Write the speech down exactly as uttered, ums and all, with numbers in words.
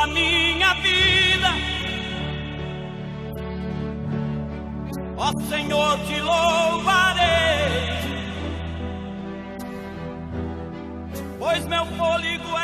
da minha vida. Ó Senhor, te louvarei, pois meu fôlego